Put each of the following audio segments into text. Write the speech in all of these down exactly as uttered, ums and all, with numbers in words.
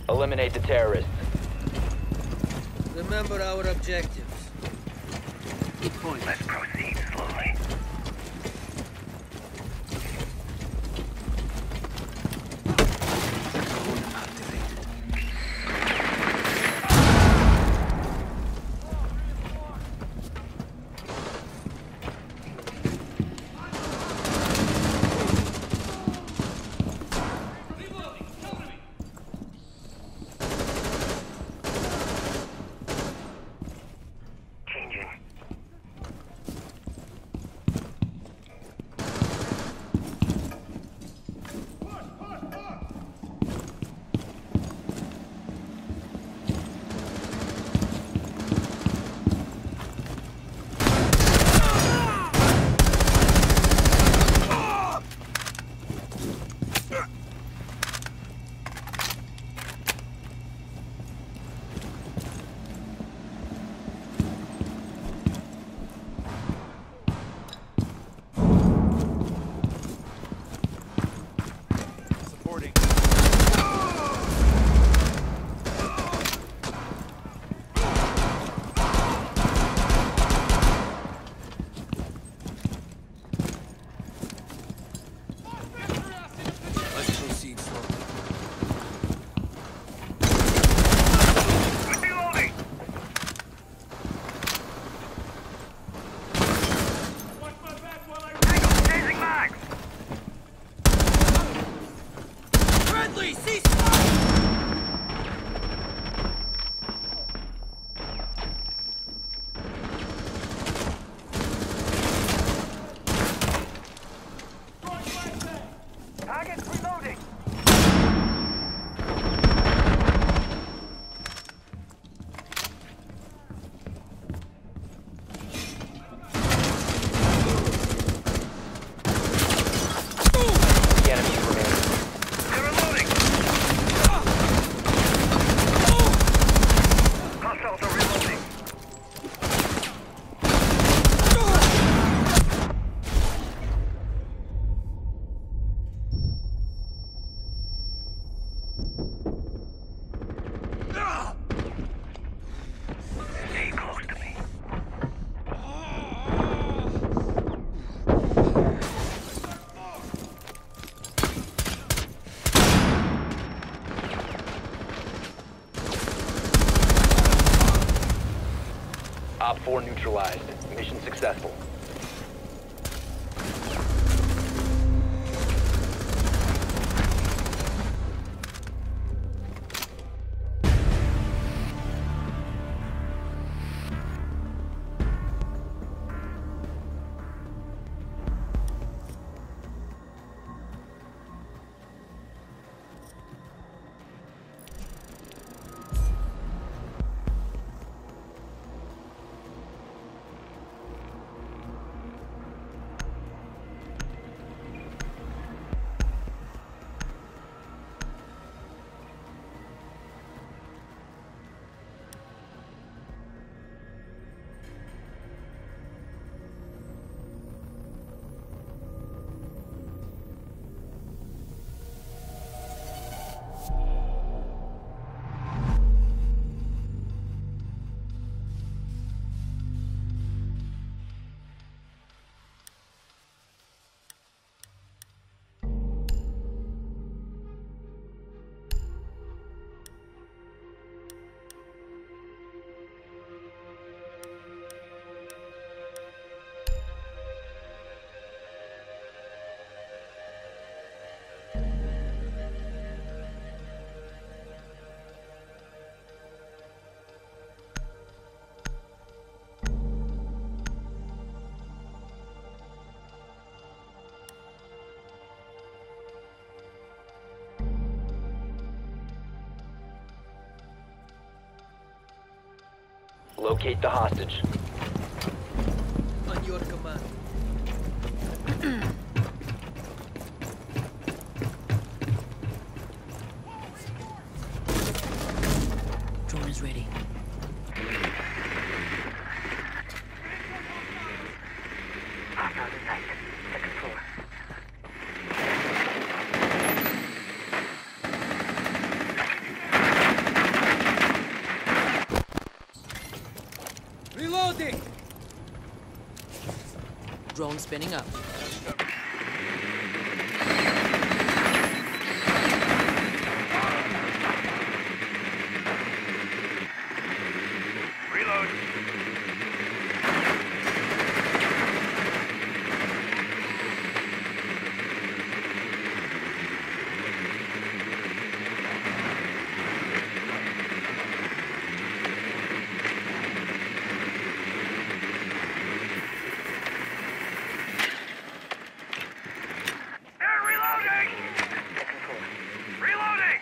Eliminate the terrorists. Remember our objectives. Good point. Let's proceed slowly. Drone activated. Changing. Supporting. Let's proceed slowly. Reloading! Tango chasing mags! Friendly, cease! Target reloading! The enemy remains. They're reloading! Hostiles are reloading! Stay close to me. Op four neutralized. Mission successful. Locate the hostage. On your command. Drone is ready. Hostiles in sight. Second floor. Drone spinning up. Reload. They're reloading! Second floor. Reloading!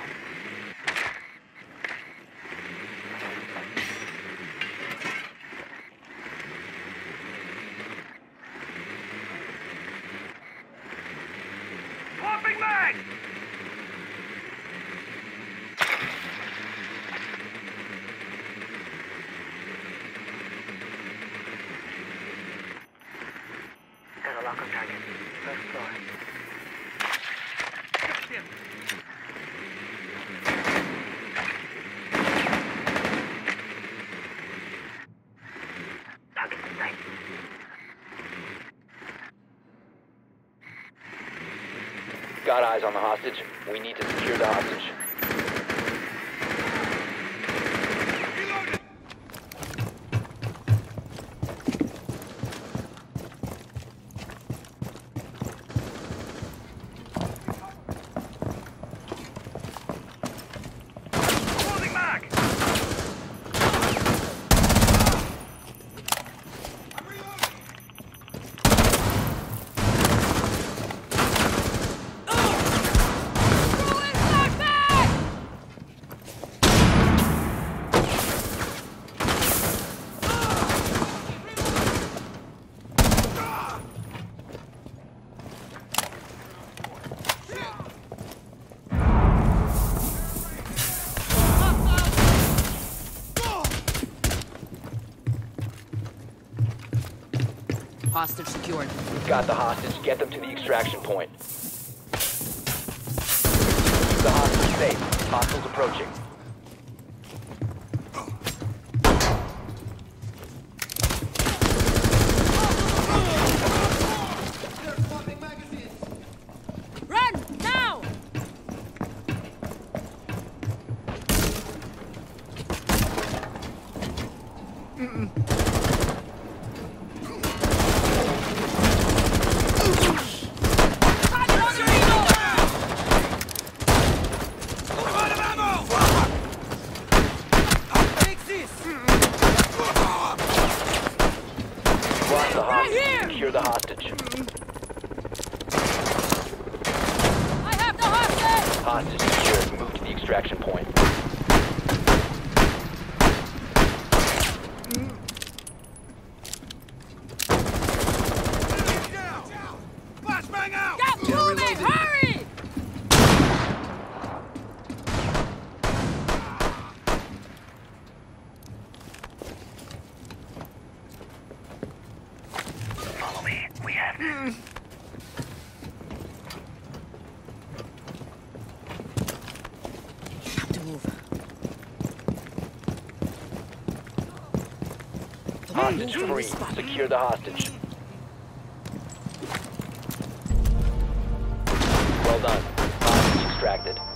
Swapping mag! Got a lock on target. First floor. Target in sight. Got eyes on the hostage. We need to secure the hostage. Closing mag! Hostage secured. Got the hostage. Get them to the extraction point. Keep the hostage safe. Hostiles approaching. Run! Now! Block the hostage. Secure the hostage. I have the hostage! Hostage secured. Move to the extraction point. Flashbang out! Get moving! Hurry! Follow me. We have this. Have to move. Hostage free. Secure the hostage. Well done. Hostage extracted.